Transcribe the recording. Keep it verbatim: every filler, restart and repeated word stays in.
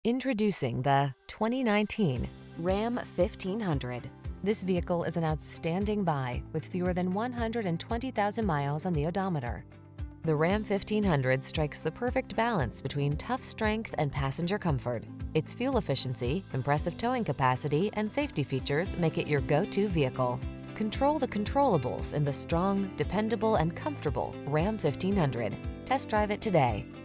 Introducing the twenty nineteen Ram fifteen hundred. This vehicle is an outstanding buy with fewer than one hundred twenty thousand miles on the odometer. The Ram fifteen hundred strikes the perfect balance between tough strength and passenger comfort. Its fuel efficiency, impressive towing capacity, and safety features make it your go-to vehicle. Control the controllables in the strong, dependable, and comfortable Ram fifteen hundred. Test drive it today.